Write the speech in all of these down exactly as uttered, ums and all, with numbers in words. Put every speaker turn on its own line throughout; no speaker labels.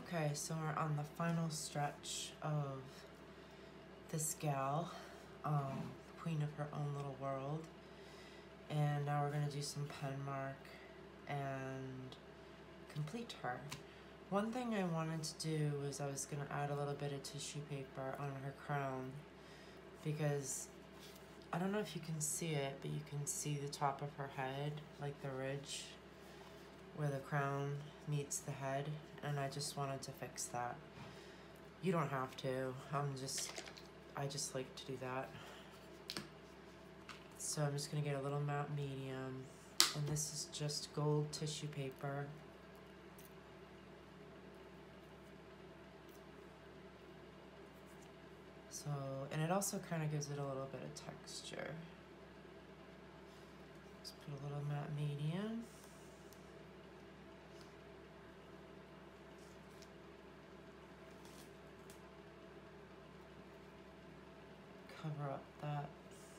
Okay, so we're on the final stretch of this gal, um, queen of her own little world. And now we're gonna do some pen mark and complete her. One thing I wanted to do was I was gonna add a little bit of tissue paper on her crown, because I don't know if you can see it, but you can see the top of her head, like the ridge where the crown meets the head, and I just wanted to fix that. You don't have to, I'm just, I just like to do that. So I'm just gonna get a little matte medium, and this is just gold tissue paper. So, and it also kind of gives it a little bit of texture. Just put a little matte medium. Cover up that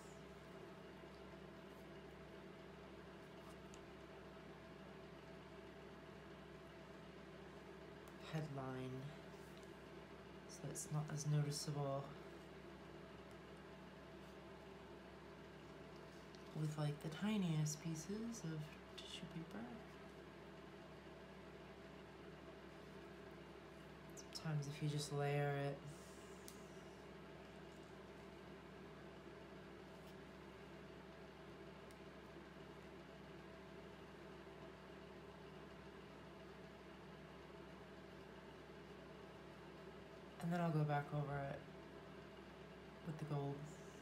headline so it's not as noticeable with like the tiniest pieces of tissue paper. Sometimes if you just layer it, and then I'll go back over it with the gold.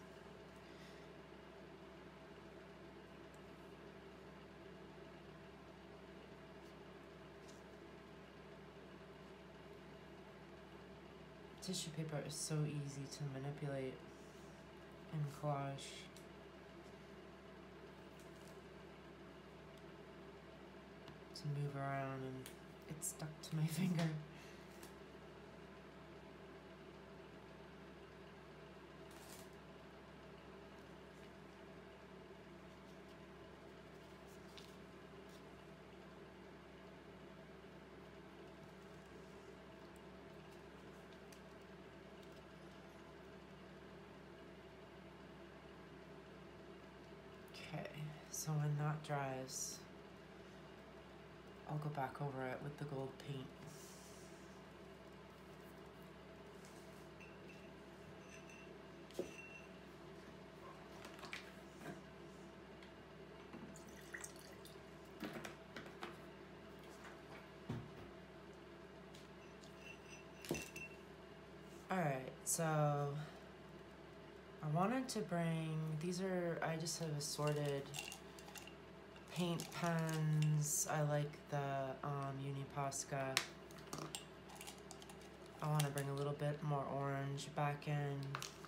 Tissue paper is so easy to manipulate in collage. To move around, and it stuck to my finger. Okay, so when that dries, I'll go back over it with the gold paint. Alright, so I wanted to bring, these are, I just have assorted paint pens. I like the um, Uniposca. I want to bring a little bit more orange back in.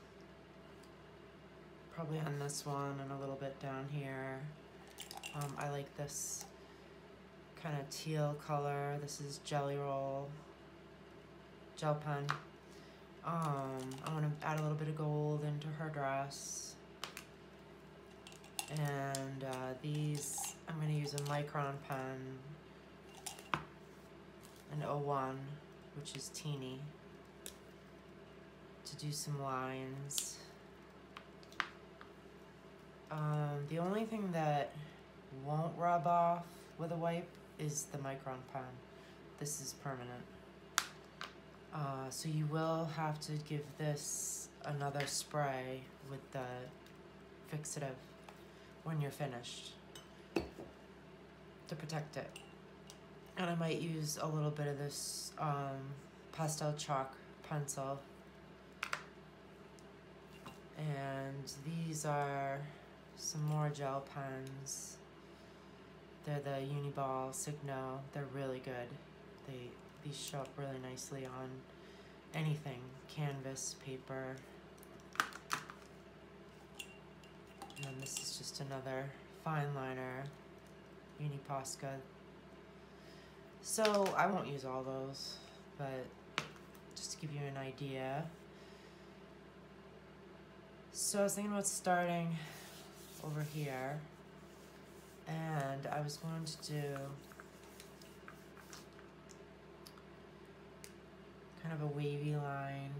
Probably on this one and a little bit down here. Um, I like this kind of teal color. This is Jelly Roll gel pen. Um, I want to add a little bit of gold into her dress. And uh, these, I'm going to use a micron pen, an oh one, which is teeny, to do some lines. Um, the only thing that won't rub off with a wipe is the micron pen. This is permanent. Uh, so you will have to give this another spray with the fixative when you're finished to protect it. And I might use a little bit of this um, pastel chalk pencil. And these are some more gel pens. They're the Uniball Signo. They're really good. They these show up really nicely on anything, canvas, paper. And then this is just another fine liner, Uniposca. So I won't use all those, but just to give you an idea. So I was thinking about starting over here, and I was going to do kind of a wavy line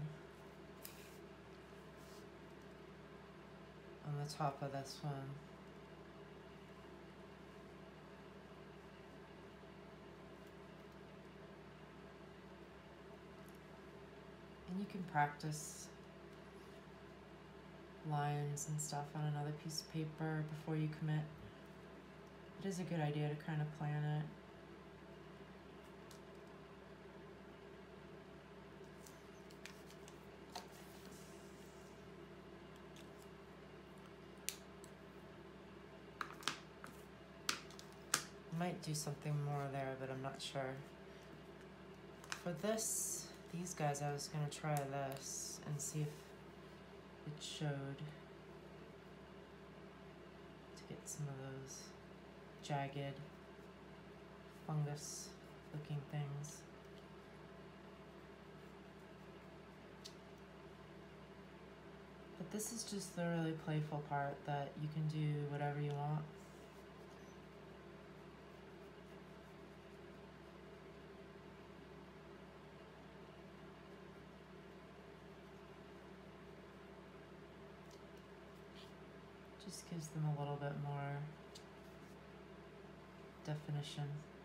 on the top of this one. And you can practice lines and stuff on another piece of paper before you commit. It is a good idea to kind of plan it. Might do something more there, but I'm not sure. For this, these guys, I was gonna try this and see if it showed, to get some of those jagged fungus looking things. But this is just the really playful part that you can do whatever you want. Just gives them a little bit more definition.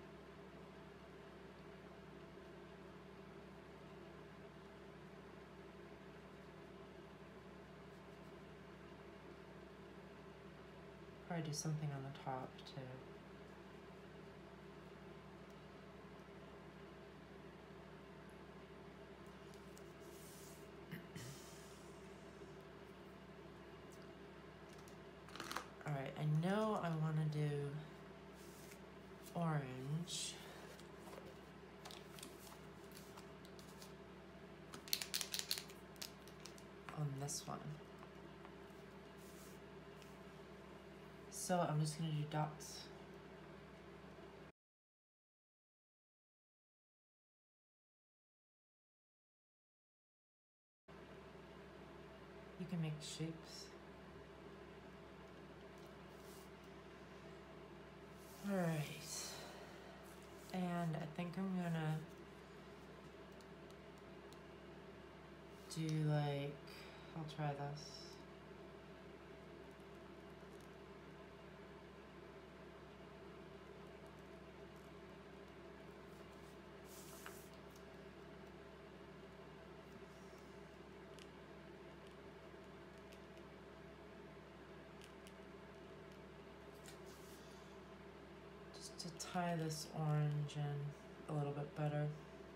Probably do something on the top too. Alright, I know I want to do orange. On this one. So I'm just going to do dots. You can make shapes. Alright, and I think I'm gonna do like, I'll try this. To tie this orange in a little bit better.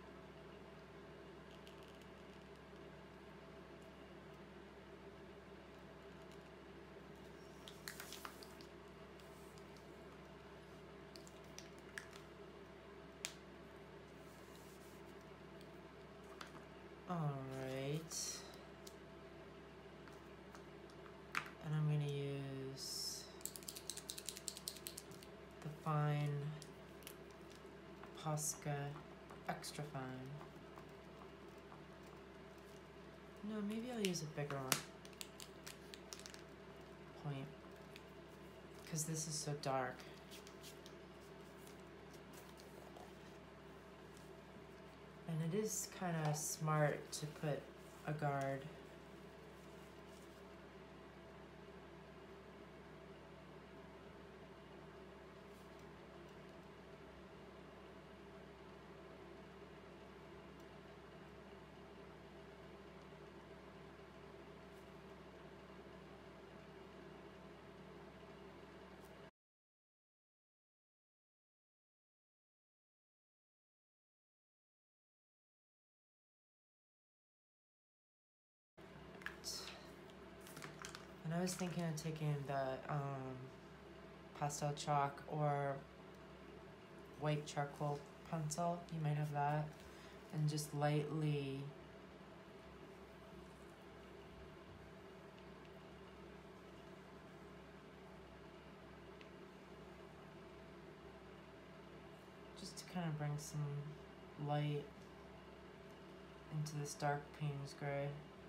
All right. And I'm going to use the fine Posca extra fine. No, maybe I'll use a bigger one. Point. Because this is so dark. And it is kind of smart to put a guard. And I was thinking of taking the um, pastel chalk or white charcoal pencil, you might have that, and just lightly just to kind of bring some light into this dark Payne's gray.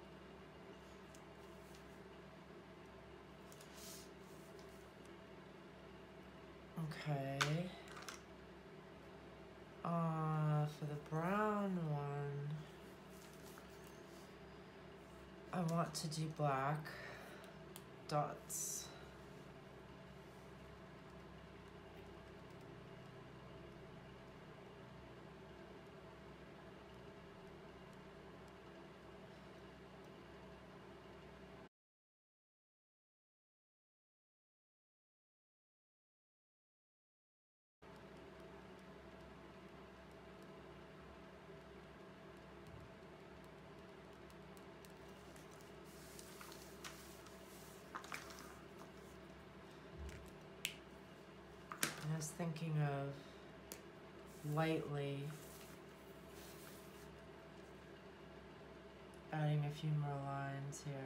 Okay. Uh, for the brown one, I want to do black dots. I was thinking of lightly adding a few more lines here.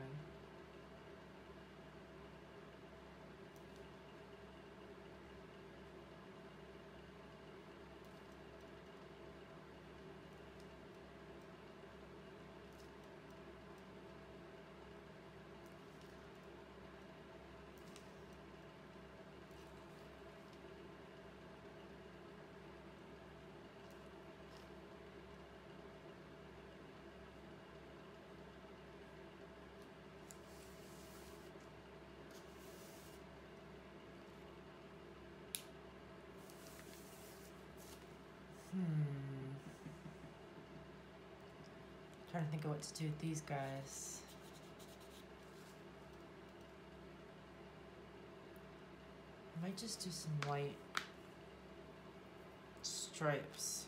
Hmm. Trying to think of what to do with these guys. I might just do some white stripes.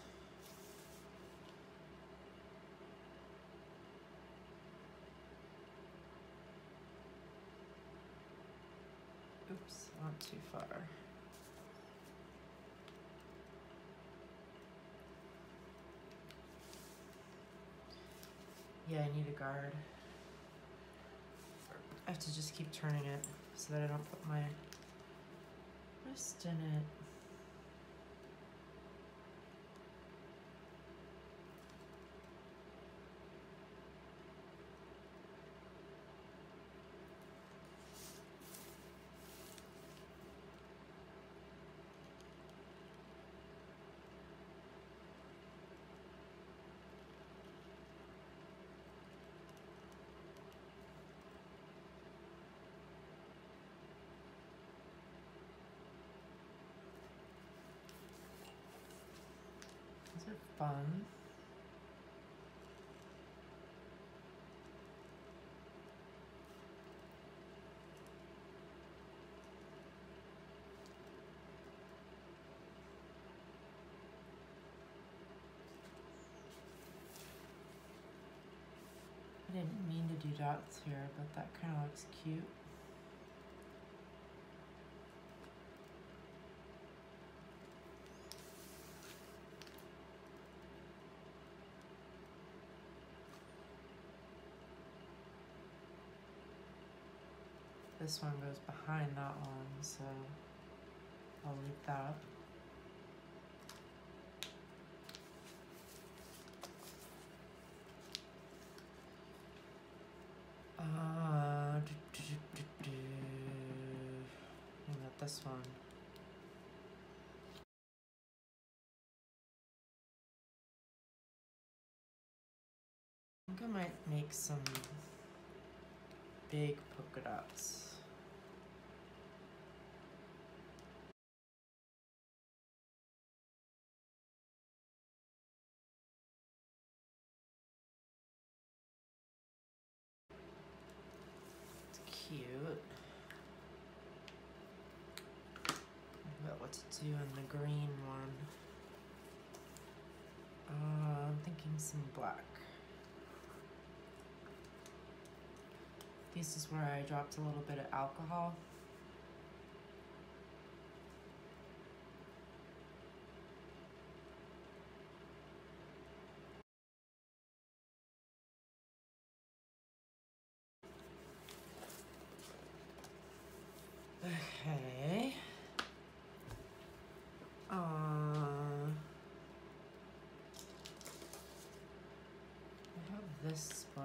Oops, not too far. Yeah, I need a guard. I have to just keep turning it so that I don't put my wrist in it. These are fun. I didn't mean to do dots here, but that kind of looks cute. This one goes behind that one, so I'll leave that. Uh, do, do, do, do, do. What about this one? I think I might make some big polka dots. It's cute. But what to do in the green one? Uh, I'm thinking some black. This is where I dropped a little bit of alcohol. Okay. Uh, I have this one.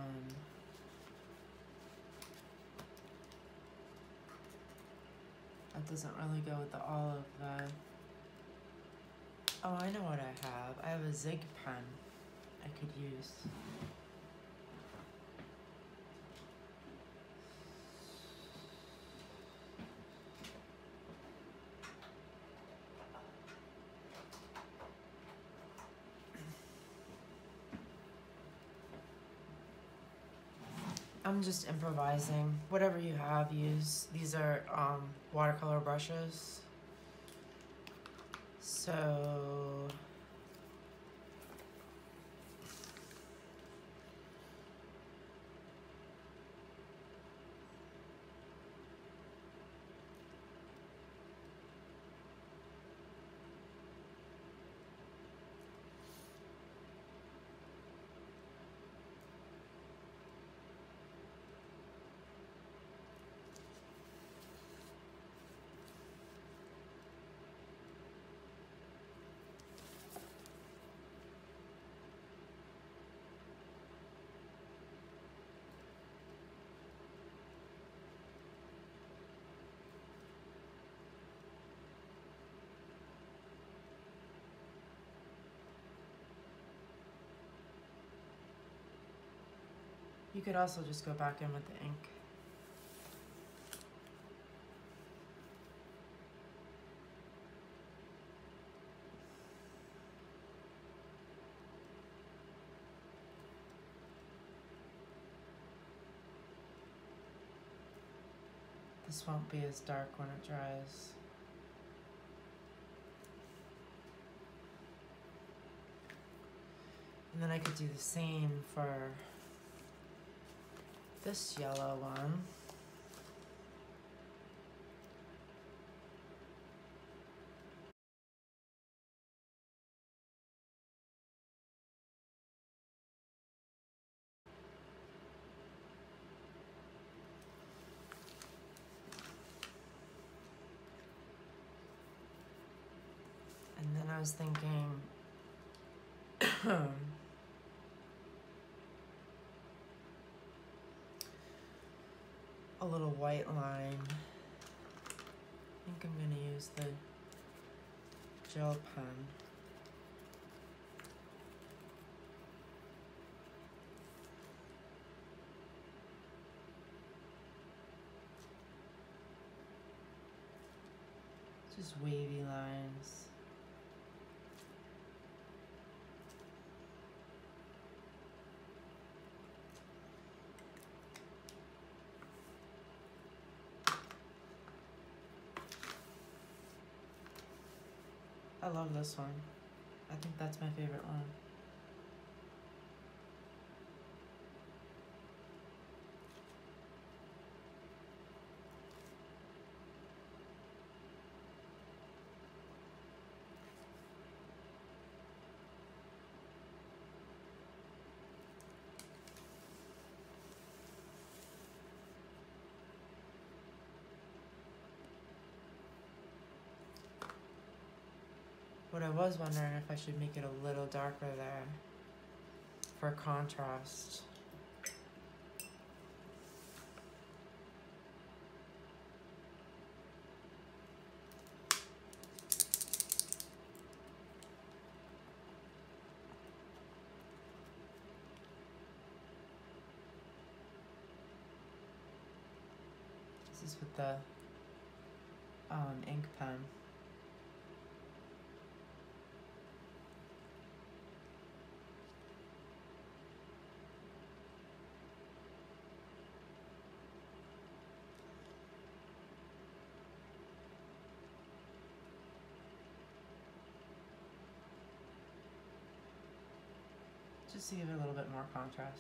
That doesn't really go with the olive. Uh, oh, I know what I have. I have a zig pen I could use. I'm just improvising. Whatever you have, use. These are um, watercolor brushes. So you could also just go back in with the ink. This won't be as dark when it dries. And then I could do the same for this yellow one. And then I was thinking, a little white line. I think I'm gonna use the gel pen. Just wavy lines. I love this one. I think that's my favorite one. What I was wondering if I should make it a little darker there for contrast. This is with the um, ink pen. Just to give it a little bit more contrast.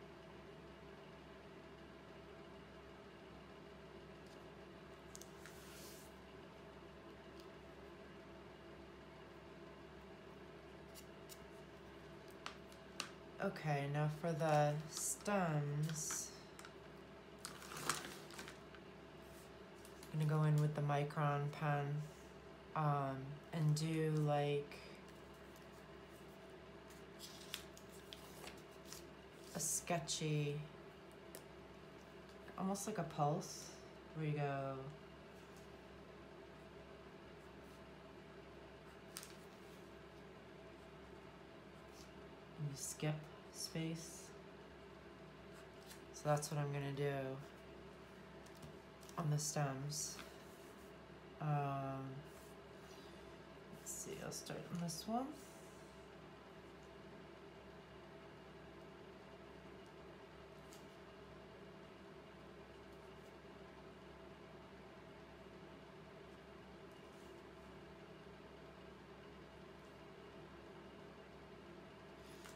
Okay, now for the stems, I'm gonna go in with the Micron pen um, and do like a sketchy, almost like a pulse, where you go and you skip space. So that's what I'm gonna do on the stems. Um, let's see, I'll start on this one.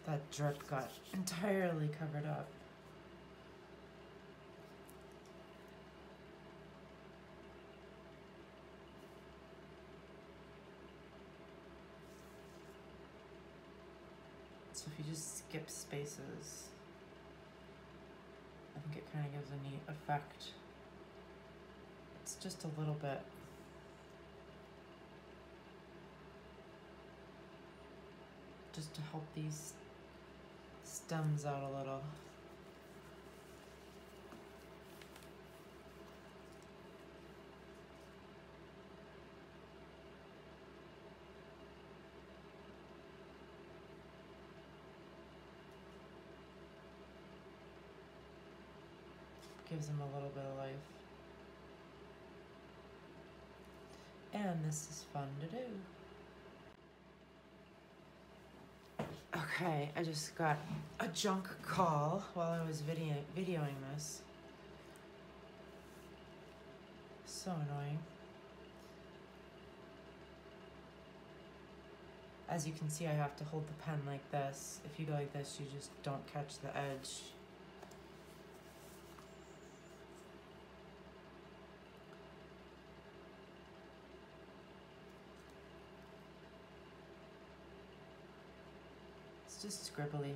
that drip got entirely covered up. So if you just skip spaces, I think it kind of gives a neat effect. It's just a little bit. Just to help these stems out a little. Gives them a little bit of life. And this is fun to do. Okay, I just got a junk call while I was video videoing this. So annoying. As you can see, I have to hold the pen like this. If you go like this, you just don't catch the edge. It's just scribbly.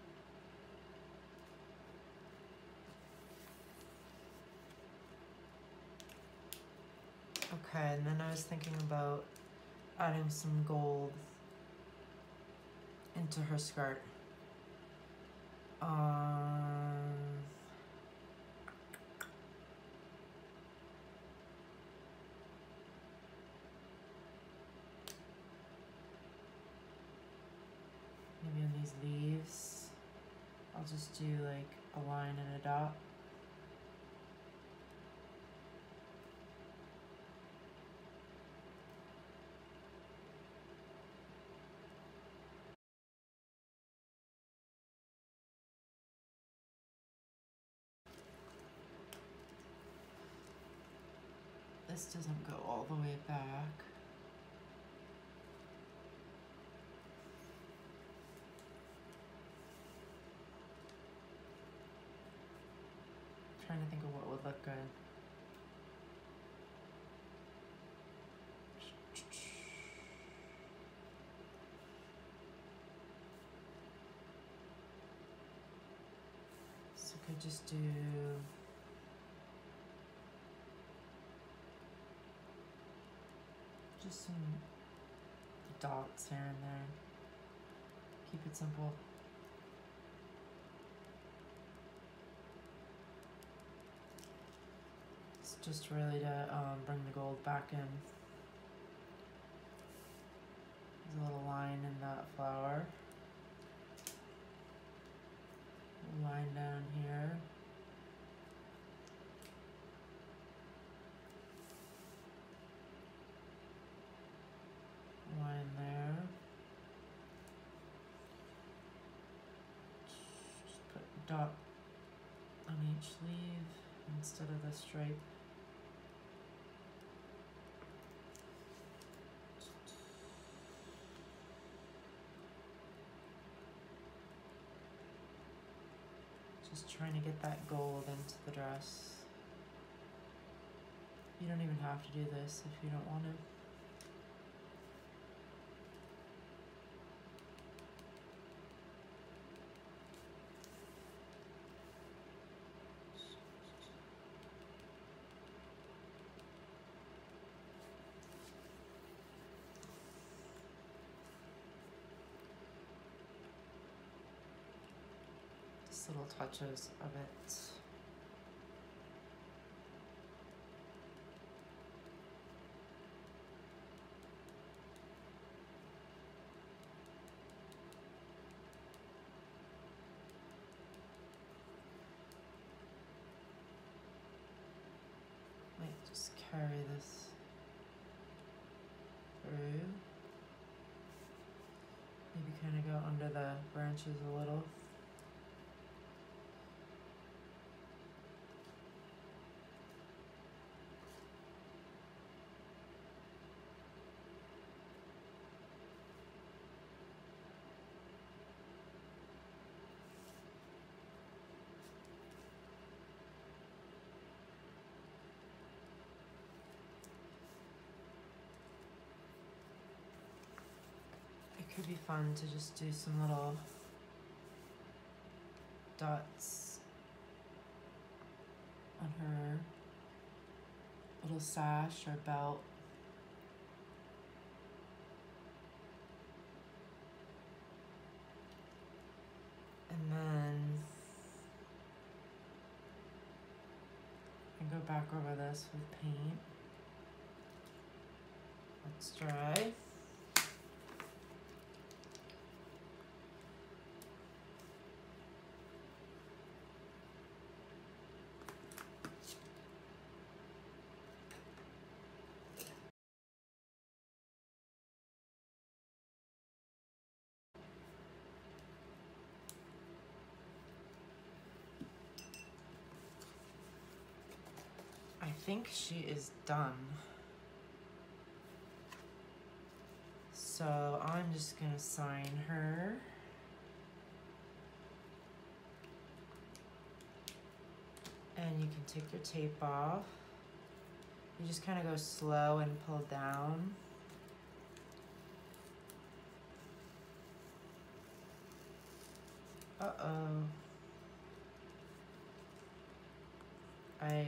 Okay, and then I was thinking about adding some gold into her skirt. Um, maybe on these leaves, I'll just do like a line and a dot. This doesn't go all the way back. I'm trying to think of what would look good. So I could just do just some dots here and there. Keep it simple. It's just really to um, bring the gold back in. There's a little line in that flower. A line down here. Line there. Just put a dot on each leaf instead of the stripe. Just trying to get that gold into the dress. You don't even have to do this if you don't want to. Little touches of it. Might just carry this through. Maybe kind of go under the branches a little. would be fun to just do some little dots on her little sash or belt. And then I go back over this with paint. Let's dry. I think she is done. So I'm just gonna sign her. And you can take your tape off. You just kind of go slow and pull down. Uh-oh. I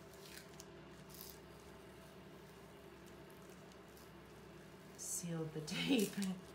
sealed the tape.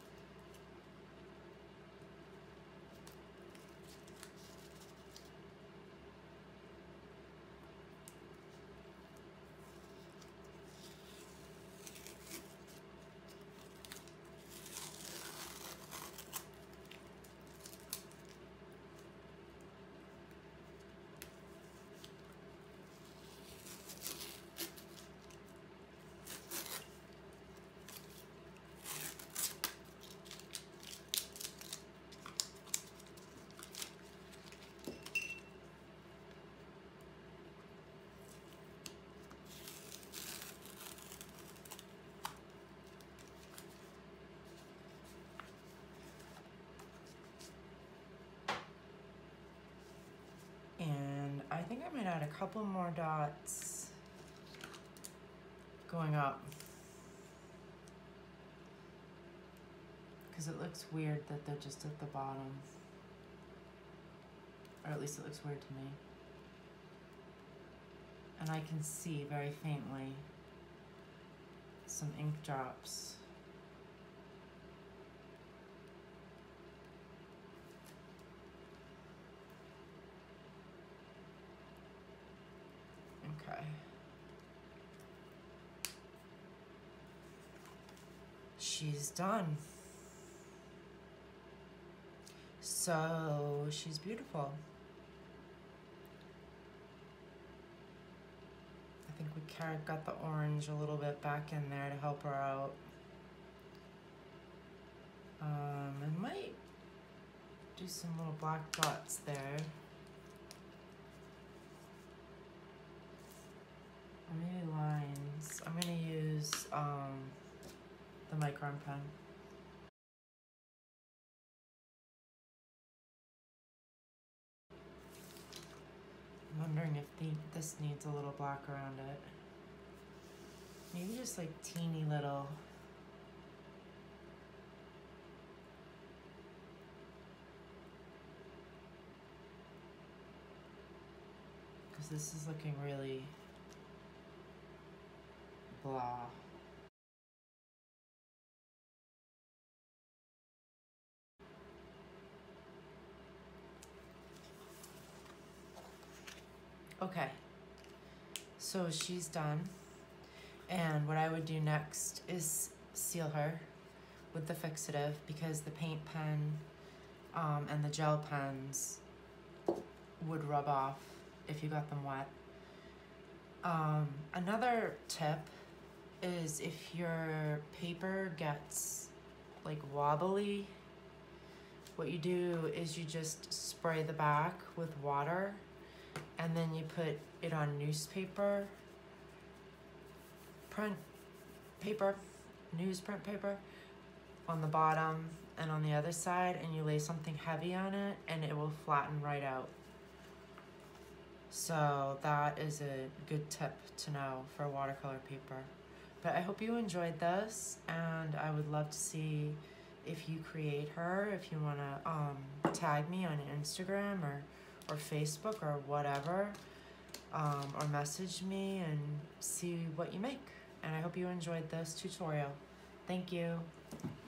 And I think I might add a couple more dots going up, because it looks weird that they're just at the bottom, or at least it looks weird to me. And I can see very faintly some ink drops. Okay. She's done. So she's beautiful. I think we got the orange a little bit back in there to help her out. Um, I might do some little black dots there. Or maybe lines. I'm gonna use um, the micron pen. I'm wondering if the, this needs a little black around it. Maybe just like teeny little. Because this is looking really blah. Okay, so she's done. And what I would do next is seal her with the fixative, because the paint pen um, and the gel pens would rub off if you got them wet. Um, another tip is if your paper gets like wobbly, what you do is you just spray the back with water, and then you put it on newspaper, print paper, newsprint paper on the bottom and on the other side, and you lay something heavy on it and it will flatten right out. So that is a good tip to know for watercolor paper. But I hope you enjoyed this, and I would love to see if you create her, if you want to um, tag me on Instagram or, or Facebook or whatever, um, or message me and see what you make. And I hope you enjoyed this tutorial. Thank you.